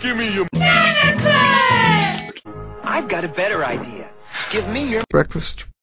Give me your Nanerpus! I've got a better idea. Give me your breakfast.